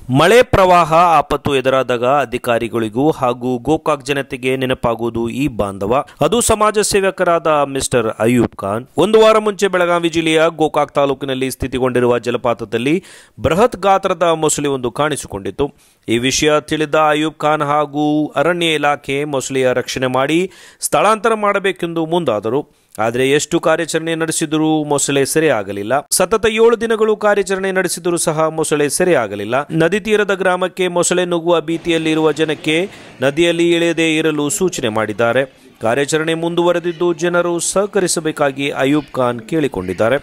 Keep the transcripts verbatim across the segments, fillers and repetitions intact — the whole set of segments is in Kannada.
ಮಳೆ ಪ್ರವಾಹ ಆಪತ್ತು ಎದುರಾದಾಗ ಅಧಿಕಾರಿಗಳಿಗೂ ಹಾಗೂ ಗೋಕಾಕ್ ಜನತೆಗೆ ನೆನಪಾಗುವುದು ಈ ಬಾಂಧವ. ಅದು ಸಮಾಜ ಸೇವಕರಾದ ಮಿಸ್ಟರ್ ಅಯೂಬ್ ಖಾನ್. ಒಂದು ವಾರ ಮುಂಚೆ ಬೆಳಗಾವಿ ಜಿಲ್ಲೆಯ ಗೋಕಾಕ್ ತಾಲೂಕಿನಲ್ಲಿ ಸ್ಥಿತಿಗೊಂಡಿರುವ ಜಲಪಾತದಲ್ಲಿ ಬೃಹತ್ ಗಾತ್ರದ ಮೊಸಳೆಯೊಂದು ಕಾಣಿಸಿಕೊಂಡಿತ್ತು. ಈ ವಿಷಯ ತಿಳಿದ ಅಯೂಬ್ ಖಾನ್ ಹಾಗೂ ಅರಣ್ಯ ಇಲಾಖೆ ಮೊಸಳೆಯ ರಕ್ಷಣೆ ಮಾಡಿ ಸ್ಥಳಾಂತರ ಮಾಡಬೇಕೆಂದು ಮುಂದಾದರು. ಆದರೆ ಎಷ್ಟು ಕಾರ್ಯಾಚರಣೆ ನಡೆಸಿದರೂ ಮೊಸಳೆ ಸೆರೆಯಾಗಲಿಲ್ಲ. ಸತತ ಏಳು ದಿನಗಳು ಕಾರ್ಯಾಚರಣೆ ನಡೆಸಿದರೂ ಸಹ ಮೊಸಳೆ ಸೆರೆಯಾಗಲಿಲ್ಲ. ನದಿ ತೀರದ ಗ್ರಾಮಕ್ಕೆ ಮೊಸಳೆ ನುಗ್ಗುವ ಭೀತಿಯಲ್ಲಿರುವ ಜನಕ್ಕೆ ನದಿಯಲ್ಲಿ ಇಳಿಯದೇ ಇರಲು ಸೂಚನೆ ಮಾಡಿದ್ದಾರೆ. ಕಾರ್ಯಾಚರಣೆ ಮುಂದುವರೆದಿದ್ದು ಜನರು ಸಹಕರಿಸಬೇಕಾಗಿ ಅಯೂಬ್ ಖಾನ್ ಕೇಳಿಕೊಂಡಿದ್ದಾರೆ.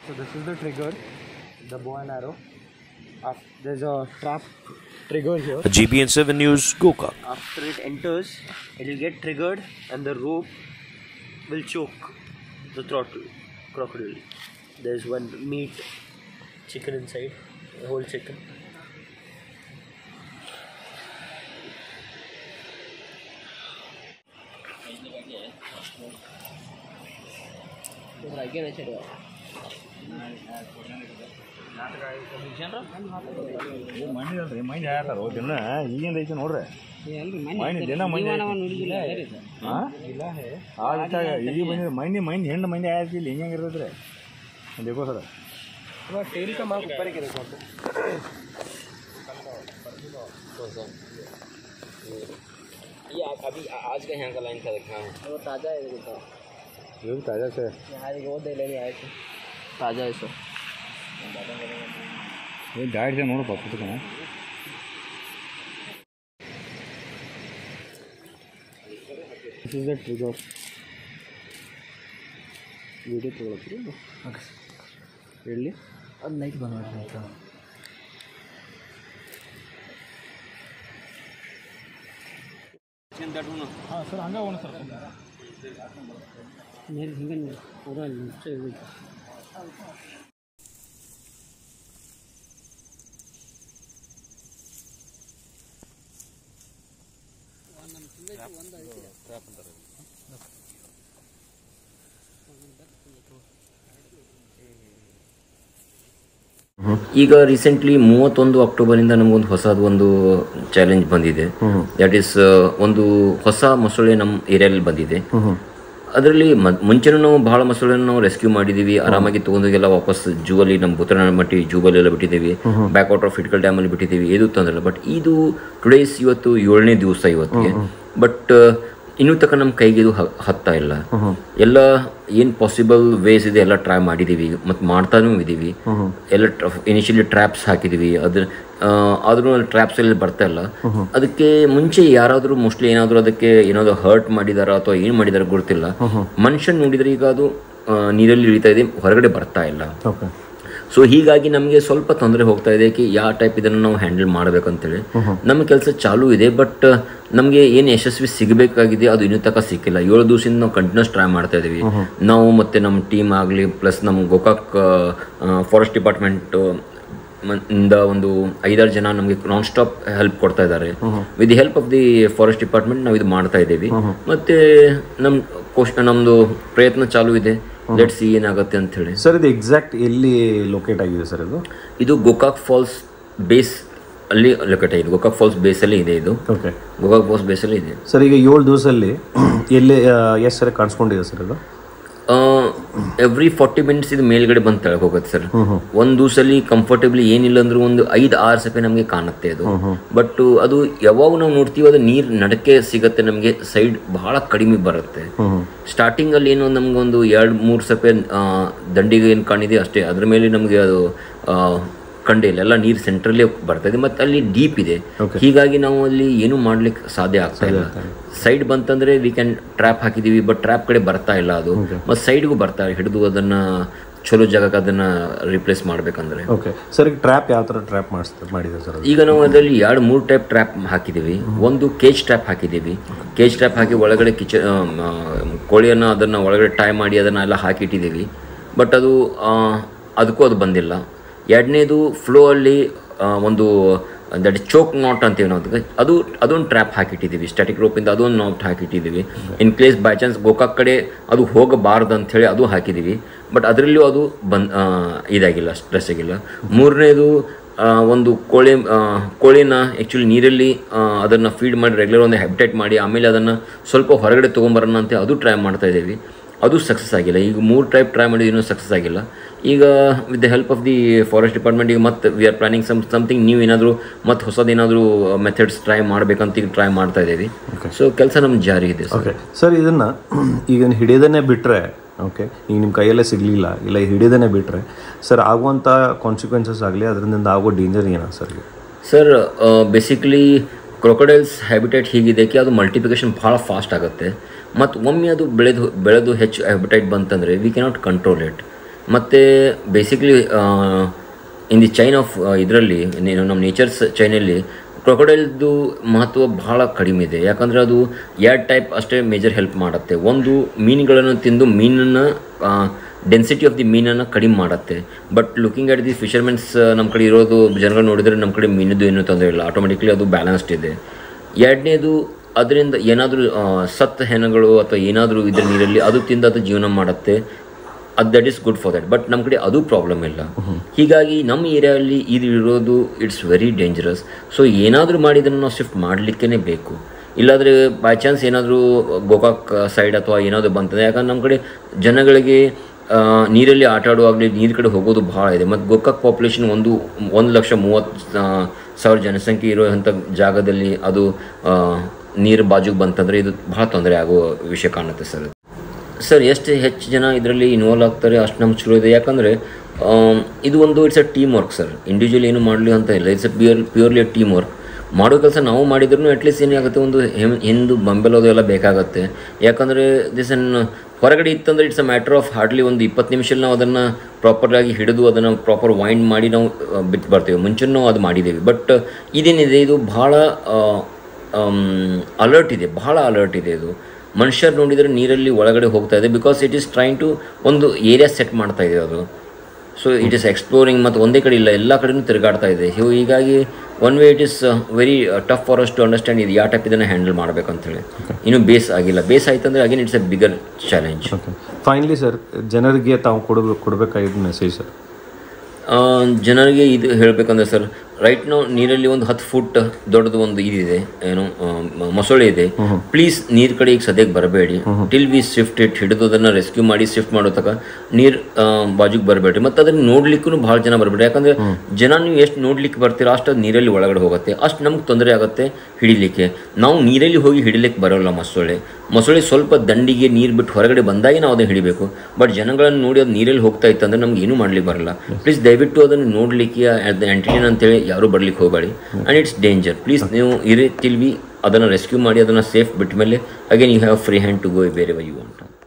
G B N seven news Gokak. After it enters, it will get triggered and the rope will choke the throttle crocodile. There's one meat chicken inside, a whole chicken. Mind mind ಹೇಳ್ತಾರ ದಿನ ಈಗಿಂದ ಐತಿ ನೋಡ್ರಿ ಮೈಂಡ್ ದಿನ ಮೈಂಡ್ ಈಗ ಬಂದಿದೆ ಮೈಂಡ್ ಮೈಂಡ್ ಹೆಣ್ಣು ಮೈಂಡ್ ಆಯ್ತು ಇಲ್ಲಿ ಹಿಂಗೆ ಇರ್ತೈತ್ರಿ देखो सर टेल का मार्क ऊपर के देखो ये अभी आज का यहाँ का लाइन का देखा है वो ताज़ा है देखो ये भी ताज़ा से यहाँ वो दे लेने आए थे ताज़ा है सर ये डाइट से नोड़ पापा तो कहाँ This is the trigger. Video ತಗೊಳ್ತೀರಿ ಓಕೆ ಹೇಳಿ ಅದು ಲೈಟ್ ಬಂದ್ ಮಾಡ್ರಿ ಆಯ್ತಾ ಹಾಂ ಸರ್ ಹಂಗೆ ಹೋಗೋಣ ಸರ್ ಮೇಲೆ ಹಿಂಗೆ ಪೂರ ಒಂದು ಈಗ ರೀಸೆಂಟ್ಲಿ ಮೂವತ್ತೊಂದು ಅಕ್ಟೋಬರಿಂದ ನಮಗೊಂದು ಹೊಸದು ಒಂದು ಚಾಲೆಂಜ್ ಬಂದಿದೆ. ದಟ್ ಈಸ್ ಒಂದು ಹೊಸ ಮೊಸಳೆ ನಮ್ಮ ಏರಿಯಲ್ಲಿ ಬಂದಿದೆ. ಅದರಲ್ಲಿ ಮುಂಚೆನೂ ನಾವು ಬಹಳ ಮೊಸಳೆಯನ್ನು ನಾವು ರೆಸ್ಕ್ಯೂ ಮಾಡಿದ್ದೀವಿ, ಆರಾಮಾಗಿ ತೊಗೊಂಡೋಗೆಲ್ಲ ವಾಪಸ್ ಜೂವಲ್ಲಿ ನಮ್ಮ ಬುತ್ತರನಮಟ್ಟಿ ಜೂಬಲ್ಲಿ ಎಲ್ಲ ಬಿಟ್ಟಿದ್ದೀವಿ, ಬ್ಯಾಕ್ ವಾಟರ್ ಆಫ್ ಇಟ್ಕಲ್ ಡ್ಯಾಮಲ್ಲಿ ಬಿಟ್ಟಿದ್ದೀವಿ, ಇದು ತೊಂದರೆ. ಬಟ್ ಇದು ಟುಡೇಸ್ ಇವತ್ತು ಏಳನೇ ದಿವಸ ಇವತ್ತಿಗೆ. ಬಟ್ ಇನ್ನೂ ತನಕ ನಮ್ಮ ಕೈಗೆ ಇದು ಹತ್ತಾ ಇಲ್ಲ. ಎಲ್ಲ ಏನು ಪಾಸಿಬಲ್ ವೇಸ್ ಇದೆ ಎಲ್ಲ ಟ್ರೈ ಮಾಡಿದ್ದೀವಿ ಮತ್ತು ಮಾಡ್ತಾನೂ ಇದ್ದೀವಿ. ಎಲ್ಲ ಇನಿಷಿಯಲಿ ಟ್ರ್ಯಾಪ್ಸ್ ಹಾಕಿದ್ದೀವಿ, ಅದು ಆದ್ರೂ ಟ್ರ್ಯಾಪ್ಸ್ ಎಲ್ಲ ಬರ್ತಾ ಇಲ್ಲ. ಅದಕ್ಕೆ ಮುಂಚೆ ಯಾರಾದರೂ ಮೋಸ್ಟ್ಲಿ ಏನಾದರೂ ಅದಕ್ಕೆ ಏನಾದರೂ ಹರ್ಟ್ ಮಾಡಿದಾರ ಅಥವಾ ಏನು ಮಾಡಿದಾರ ಗೊತ್ತಿಲ್ಲ. ಮನುಷ್ಯನ್ ನೋಡಿದ್ರೆ ಈಗ ಅದು ನೀರಲ್ಲಿ ಇಳಿತಾ ಇದೆ, ಹೊರಗಡೆ ಬರ್ತಾ ಇಲ್ಲ. ಸೊ ಹೀಗಾಗಿ ನಮಗೆ ಸ್ವಲ್ಪ ತೊಂದರೆ ಹೋಗ್ತಾ ಇದೆ ಕಿ ಯಾವ ಟೈಪ್ ಇದನ್ನು ನಾವು ಹ್ಯಾಂಡಲ್ ಮಾಡಬೇಕಂತೇಳಿ ನಮ್ಮ ಕೆಲಸ ಚಾಲೂ ಇದೆ. ಬಟ್ ನಮಗೆ ಏನು ಯಶಸ್ವಿ ಸಿಗಬೇಕಾಗಿದೆ ಅದು ಇನ್ನೂ ತನಕ ಸಿಕ್ಕಿಲ್ಲ. ಏಳು ದಿವಸದಿಂದ ನಾವು ಕಂಟಿನ್ಯೂಸ್ ಟ್ರೈ ಮಾಡ್ತಾ ಇದ್ದೀವಿ ನಾವು, ಮತ್ತು ನಮ್ಮ ಟೀಮ್ ಆಗಲಿ ಪ್ಲಸ್ ನಮ್ಮ ಗೋಕಾಕ್ ಫಾರೆಸ್ಟ್ ಡಿಪಾರ್ಟ್ಮೆಂಟ್ ಇಂದ ಒಂದು ಐದಾರು ಜನ ನಮಗೆ ನಾನ್ ಸ್ಟಾಪ್ ಹೆಲ್ಪ್ ಕೊಡ್ತಾ ಇದ್ದಾರೆ. With the help of the forest department ನಾವು ಇದು ಮಾಡ್ತಾ ಇದ್ದೀವಿ. ಮತ್ತು ನಮ್ಮ ಕೋಶ್ ನಮ್ಮದು ಪ್ರಯತ್ನ ಚಾಲೂ ಇದೆ. ಲೆಟ್ಸ್ ಸಿ ಏನಾಗುತ್ತೆ ಅಂತ ಹೇಳಿ. ಸರ್ ಇದು ಎಕ್ಸಾಕ್ಟ್ ಎಲ್ಲಿ ಲೊಕೇಟ್ ಆಗಿದೆ ಸರ್? ಇದು ಇದು ಗೋಕಾಕ್ ಫಾಲ್ಸ್ ಬೇಸ್ ಅಲ್ಲಿ ಲೊಕೇಟ್ ಆಗಿದೆ. ಗೋಕಾಕ್ ಫಾಲ್ಸ್ ಬೇಸಲ್ಲಿ ಇದೆ ಇದು. ಓಕೆ, ಗೋಕಾಕ್ ಫಾಲ್ಸ್ ಬೇಸಲ್ಲಿ ಇದೆ ಸರ್. ಈಗ ಏಳು ದಿವಸಲ್ಲಿ ಎಲ್ಲಿ ಎಷ್ಟು ಸರಿ ಕಾಣಿಸ್ಕೊಂಡಿದೆ ಸರ್ ಇದು? ಎವ್ರಿ ಫಾರ್ಟಿ ಮಿನಿಟ್ಸ್ ಇದು ಮೇಲ್ಗಡೆ ಬಂದು ತೆಳಗೆ ಹೋಗುತ್ತೆ ಸರ್. ಒಂದು ದಿವಸಲ್ಲಿ ಕಂಫರ್ಟೇಬ್ಲಿ ಏನಿಲ್ಲ ಅಂದ್ರೂ ಒಂದು ಐದು ಆರು ಸೆಪೆ ನಮಗೆ ಕಾಣುತ್ತೆ ಅದು. ಬಟ್ ಅದು ಯಾವಾಗ ನಾವು ನೋಡ್ತೀವಿ ಅದು ನೀರು ನಡಕ್ಕೆ ಸಿಗತ್ತೆ ನಮಗೆ, ಸೈಡ್ ಬಹಳ ಕಡಿಮೆ ಬರುತ್ತೆ. ಸ್ಟಾರ್ಟಿಂಗ್ ಅಲ್ಲಿ ಏನು ನಮ್ಗೊಂದು ಎರಡು ಮೂರು ಸೆಪೆ ದಂಡಿಗೆ ಏನು ಕಾಣಿದೆ ಅಷ್ಟೇ, ಅದ್ರ ಮೇಲೆ ನಮಗೆ ಅದು ಕಂಡಿಲ್ಲ. ಎಲ್ಲ ನೀರು ಸೆಂಟ್ರಲ್ಲೇ ಬರ್ತಾ ಇದೆ ಮತ್ತು ಅಲ್ಲಿ ಡೀಪ್ ಇದೆ. ಹೀಗಾಗಿ ನಾವು ಅಲ್ಲಿ ಏನು ಮಾಡ್ಲಿಕ್ಕೆ ಸಾಧ್ಯ ಆಗ್ತಾ ಇಲ್ಲ. ಸೈಡ್ ಬಂತಂದ್ರೆ ವಿ ಕ್ಯಾನ್ ಟ್ರ್ಯಾಪ್ ಹಾಕಿದೀವಿ, ಬಟ್ ಟ್ರ್ಯಾಪ್ ಕಡೆ ಬರ್ತಾ ಇಲ್ಲ ಅದು. ಮತ್ತು ಸೈಡ್ಗೂ ಬರ್ತಾ ಹಿಡಿದು ಅದನ್ನ ಚಲೋ ಜಾಗಕ್ಕೆ ಅದನ್ನ ರಿಪ್ಲೇಸ್ ಮಾಡ್ಬೇಕಂದ್ರೆ. ಓಕೆ ಸರ್, ಈಗ ಟ್ರ್ಯಾಪ್ ಯಾವ ಥರ ಟ್ರ್ಯಾಪ್ ಮಾಡಿದೆ ಸರ್? ಈಗ ನಾವು ಅದರಲ್ಲಿ ಎರಡು ಮೂರು ಟೈಪ್ ಟ್ರ್ಯಾಪ್ ಹಾಕಿದ್ದೀವಿ. ಒಂದು ಕೇಜ್ ಟ್ರ್ಯಾಪ್ ಹಾಕಿದ್ದೀವಿ. ಕೇಜ್ ಟ್ರ್ಯಾಪ್ ಹಾಕಿ ಒಳಗಡೆ ಕಿಚನ್ ಕೋಳಿಯನ್ನು ಅದನ್ನು ಒಳಗಡೆ ಟೈ ಮಾಡಿ ಅದನ್ನ ಎಲ್ಲ ಹಾಕಿಟ್ಟಿದ್ದೀವಿ. ಬಟ್ ಅದು ಅದಕ್ಕೂ ಅದು ಬಂದಿಲ್ಲ. ಎರಡನೇದು ಫ್ಲೋ ಅಲ್ಲಿ ಒಂದು ದಟ್ ಇಸ್ ಚೋಕ್ ನಾಟ್ ಅಂತೀವಿ ನಾವು, ಅದು ಅದೊಂದು ಟ್ರ್ಯಾಪ್ ಹಾಕಿಟ್ಟಿದ್ದೀವಿ. ಸ್ಟ್ಯಾಟಿಕ್ ರೋಪಿಂದ ಅದೊಂದು ನಾಟ್ ಹಾಕಿಟ್ಟಿದ್ದೀವಿ. In case by chance Gokak ಕಡೆ ಅದು ಹೋಗಬಾರ್ದು ಅಂಥೇಳಿ ಅದು ಹಾಕಿದ್ದೀವಿ. ಬಟ್ ಅದರಲ್ಲೂ ಅದು ಬಂದ್ ಇದಾಗಿಲ್ಲ, ಸ್ಟ್ರೆಸ್ ಆಗಿಲ್ಲ. ಮೂರನೇದು ಒಂದು ಕೋಳಿ ಕೋಳಿನ ಆ್ಯಕ್ಚುಲಿ ನೀರಲ್ಲಿ ಅದನ್ನು ಫೀಡ್ ಮಾಡಿ ರೆಗ್ಯುಲರ್ ಒಂದು ಹ್ಯಾಬಿಟೇಟ್ ಮಾಡಿ ಆಮೇಲೆ ಅದನ್ನು ಸ್ವಲ್ಪ ಹೊರಗಡೆ ತೊಗೊಂಬರೋಣ ಅಂತ ಅದು ಟ್ರೈ ಮಾಡ್ತಾ ಇದ್ದೀವಿ. ಅದು ಸಕ್ಸಸ್ ಆಗಿಲ್ಲ. ಈಗ ಮೂರು ಟೈಪ್ ಟ್ರೈ ಮಾಡಿದ್ದು ಇನ್ನೂ ಸಕ್ಸಸ್ ಆಗಿಲ್ಲ. ಈಗ with the help of the forest department ಈಗ ಮತ್ತೆ we are planning some something new ಏನಾದರೂ ಮತ್ತು ಹೊಸದೇನಾದರೂ ಮೆಥಡ್ಸ್ ಟ್ರೈ ಮಾಡಬೇಕಂತ ಈಗ ಟ್ರೈ ಮಾಡ್ತಾ ಇದ್ದೀವಿ. ಸೊ ಕೆಲಸ ನಮ್ಮ ಜಾರಿ ಇದೆ. ಓಕೆ ಸರ್, ಇದನ್ನು ಈಗ ಹಿಡಿಯೋದನ್ನೇ ಬಿಟ್ಟರೆ, ಓಕೆ ಈಗ ನಿಮ್ಮ ಕೈಯಲ್ಲೇ ಸಿಗಲಿಲ್ಲ ಇಲ್ಲ ಹಿಡಿಯೋದನ್ನೇ ಬಿಟ್ಟರೆ ಸರ್ ಆಗುವಂಥ ಕಾನ್ಸಿಕ್ವೆನ್ಸಸ್ ಆಗಲಿ ಅದರಿಂದ ಆಗೋ ಡೇಂಜರ್ ಏನಾ sir? Sir basically crocodiles habitat ಹೀಗಿದೆ ಕಿ ಅದು ಮಲ್ಟಿಪ್ಲಿಕೇಶನ್ ಭಾಳ ಫಾಸ್ಟ್ ಆಗುತ್ತೆ. ಮತ್ತು ಒಮ್ಮೆ ಅದು ಬೆಳೆದು ಬೆಳೆದು ಹೆಚ್ಚು ಹ್ಯಾಬಿಟೈಟ್ ಬಂತಂದರೆ ವಿ ಕೆನಾಟ್ ಕಂಟ್ರೋಲ್ ಇಟ್. ಮತ್ತು basically in the chain of ಇದರಲ್ಲಿ ನೀನು ನಮ್ಮ ನೇಚರ್ಸ್ ಚೈನಲ್ಲಿ ಕ್ರೊಕೊಡೈಲ್ದು ಮಹತ್ವ ಭಾಳ ಕಡಿಮೆ ಇದೆ. ಯಾಕಂದರೆ ಅದು ಎರಡು ಟೈಪ್ ಅಷ್ಟೇ ಮೇಜರ್ ಹೆಲ್ಪ್ ಮಾಡುತ್ತೆ. ಒಂದು ಮೀನುಗಳನ್ನು ತಿಂದು ಮೀನನ್ನು ಡೆನ್ಸಿಟಿ ಆಫ್ ದಿ ಮೀನನ್ನು ಕಡಿಮೆ ಮಾಡುತ್ತೆ. But looking at the fishermens ನಮ್ಮ ಕಡೆ ಇರೋದು ಜನಗಳು ನೋಡಿದರೆ ನಮ್ಮ ಕಡೆ ಮೀನದು ಏನೂ ತೊಂದರೆ ಇಲ್ಲ, ಆಟೋಮೆಟಿಕ್ಲಿ ಅದು ಬ್ಯಾಲೆನ್ಸ್ಡ್ ಇದೆ. ಎರಡನೇದು ಅದರಿಂದ ಏನಾದರೂ ಸತ್ತ ಹೆಣಗಳು ಅಥವಾ ಏನಾದರೂ ಇದ್ರ ನೀರಲ್ಲಿ ಅದು ತಿಂದು ಅದು ಜೀವನ ಮಾಡುತ್ತೆ. ಅದು that is good for that. But ನಮ್ಮ ಕಡೆ ಅದು ಪ್ರಾಬ್ಲಮ್ ಇಲ್ಲ. ಹೀಗಾಗಿ ನಮ್ಮ ಏರಿಯಾದಲ್ಲಿ ಇದು ಇರೋದು ಇಟ್ಸ್ ವೆರಿ ಡೇಂಜರಸ್. ಸೊ ಏನಾದರೂ ಮಾಡಿದ್ದನ್ನು ನಾವು ಶಿಫ್ಟ್ ಮಾಡಲಿಕ್ಕೇ ಬೇಕು. ಇಲ್ಲಾಂದರೆ ಬೈ ಚಾನ್ಸ್ ಏನಾದರೂ ಗೋಕಾಕ್ ಸೈಡ್ ಅಥವಾ ಏನಾದರೂ ಬಂತಂದರೆ, ಯಾಕಂದ್ರೆ ನಮ್ಮ ಕಡೆ ಜನಗಳಿಗೆ ನೀರಲ್ಲಿ ಆಟ ಆಡುವಾಗಲಿ ನೀರು ಕಡೆ ಹೋಗೋದು ಭಾಳ ಇದೆ. ಮತ್ತು ಗೋಕಾಕ್ ಪಾಪ್ಯುಲೇಷನ್ ಒಂದು ಒಂದು ಲಕ್ಷ ಮೂವತ್ತು ಸಾವಿರ ಜನಸಂಖ್ಯೆ ಇರುವಂಥ ಜಾಗದಲ್ಲಿ ಅದು ನೀರು ಬಾಜುಗೆ ಬಂತಂದರೆ ಇದು ಭಾಳ ತೊಂದರೆ ಆಗೋ ವಿಷಯ ಕಾಣುತ್ತೆ ಸರ್. ಸರ್ ಎಷ್ಟು ಹೆಚ್ಚು ಜನ ಇದರಲ್ಲಿ ಇನ್ವಾಲ್ವ್ ಆಗ್ತಾರೆ ಅಷ್ಟು ನಮ್ಗೆ ಚಲೋ ಇದೆ. ಯಾಕಂದರೆ ಇದು ಒಂದು it's a teamwork sir. Individual ಏನು ಮಾಡಲಿ ಅಂತ ಇಲ್ಲ, it's a pure purely a teamwork. ಮಾಡೋ ಕೆಲಸ ನಾವು ಮಾಡಿದ್ರೂ ಅಟ್ಲೀಸ್ಟ್ ಏನಾಗುತ್ತೆ ಒಂದು ಹಿಂದು ಬೆಂಬಲೋದು ಎಲ್ಲ ಬೇಕಾಗತ್ತೆ. ಯಾಕಂದರೆ ದಿಸ್ ಅನ್ ಹೊರಗಡೆ ಇತ್ತಂದರೆ it's a matter of hardly ಒಂದು ಇಪ್ಪತ್ತು ನಿಮಿಷದಲ್ಲಿ ನಾವು ಅದನ್ನು ಪ್ರಾಪರಾಗಿ ಹಿಡಿದು ಅದನ್ನು ಪ್ರಾಪರ್ ವೈಂಡ್ ಮಾಡಿ ನಾವು ಬಿಟ್ಟು ಬರ್ತೀವಿ. ಮುಂಚೆ ನಾವು ಅದು ಮಾಡಿದ್ದೀವಿ. ಬಟ್ ಇದೇನಿದೆ ಇದು ಭಾಳ ಅಲರ್ಟ್ ಇದೆ, ಭಾಳ ಅಲರ್ಟ್ ಇದೆ. ಇದು ಮನುಷ್ಯರು ನೋಡಿದರೆ ನೀರಲ್ಲಿ ಒಳಗಡೆ ಹೋಗ್ತಾ ಇದೆ. Because it is trying to ಒಂದು ಏರಿಯಾ ಸೆಟ್ ಮಾಡ್ತಾ ಇದೆ ಅದು. So it is exploring. ಮತ್ತು ಒಂದೇ ಕಡೆ ಇಲ್ಲ, ಎಲ್ಲ ಕಡೆಯೂ ತಿರುಗಾಡ್ತಾ ಇದೆ. ಹೀಗಾಗಿ one way it is very tough for us to understand ಇದು ಯಾವ ಟೈಪ್ ಇದನ್ನು ಹ್ಯಾಂಡಲ್ ಮಾಡಬೇಕಂತೇಳಿ. ಇನ್ನೂ ಬೇಸ್ ಆಗಿಲ್ಲ. ಬೇಸ್ ಆಯ್ತಂದರೆ again it's a bigger challenge. Okay finally sir, ಜನರಿಗೆ ತಾವು ಕೊಡಬೇಕು ಕೊಡಬೇಕಾಗಿದ್ದು ಮೆಸೇಜ್ ಸರ್? ಜನರಿಗೆ ಇದು ಹೇಳಬೇಕಂದ್ರೆ ಸರ್, ರೈಟ್ ನಾವು ನೀರಲ್ಲಿ ಒಂದು ಹತ್ತು ಫುಟ್ ದೊಡ್ಡದು ಒಂದು ಇದಿದೆ, ಏನು ಮೊಸಳೆ ಇದೆ. ಪ್ಲೀಸ್ ನೀರು ಕಡೆ ಈಗ ಸದ್ಯಕ್ಕೆ ಬರಬೇಡಿ. ಟಿಲ್ ವಿ ಶಿಫ್ಟ್ ಇಟ್, ಹಿಡಿದು ಅದನ್ನು ರೆಸ್ಕ್ಯೂ ಮಾಡಿ ಶಿಫ್ಟ್ ಮಾಡೋ ತನಕ ನೀರು ಬಾಜುಗೆ ಬರಬೇಡ್ರಿ. ಮತ್ತು ಅದನ್ನು ನೋಡ್ಲಿಕ್ಕೂ ಭಾಳ ಜನ ಬರಬೇಡಿ. ಯಾಕಂದರೆ ಜನ ನೀವು ಎಷ್ಟು ನೋಡ್ಲಿಕ್ಕೆ ಬರ್ತೀರೋ ಅಷ್ಟು ಅದು ನೀರಲ್ಲಿ ಒಳಗಡೆ ಹೋಗುತ್ತೆ, ಅಷ್ಟು ನಮ್ಗೆ ತೊಂದರೆ ಆಗುತ್ತೆ ಹಿಡಿಲಿಕ್ಕೆ. ನಾವು ನೀರಲ್ಲಿ ಹೋಗಿ ಹಿಡಿಲಿಕ್ಕೆ ಬರೋಲ್ಲ ಮೊಸಳೆ. ಮೊಸಳೆ ಸ್ವಲ್ಪ ದಂಡಿಗೆ ನೀರು ಬಿಟ್ಟು ಹೊರಗಡೆ ಬಂದಾಗೆ ನಾವು ಅದನ್ನು ಹಿಡಿಬೇಕು. ಬಟ್ ಜನಗಳನ್ನು ನೋಡಿ ಅದು ನೀರಲ್ಲಿ ಹೋಗ್ತಾ ಇತ್ತು ಅಂದರೆ ನಮ್ಗೆ ಏನೂ ಮಾಡ್ಲಿಕ್ಕೆ ಬರಲ್ಲ. ಪ್ಲೀಸ್ ದಯವಿಟ್ಟು ಅದನ್ನು ನೋಡಲಿಕ್ಕೆ ಆ್ಯಂಟಿಟಿನ್ ಅಂತೇಳಿ ಯಾರೂ ಬರ್ಲಿಕ್ಕೆ ಹೋಗಬೇಡಿ. And it's danger. ಪ್ಲೀಸ್ ನೀವು ಇರಿ ಟಿಲ್ ವಿ ಅದನ್ನು ರೆಸ್ಕ್ಯೂ ಮಾಡಿ ಅದನ್ನು ಸೇಫ್ ಬಿಟ್ಟ ಮೇಲೆ again you have free hand to go wherever you want.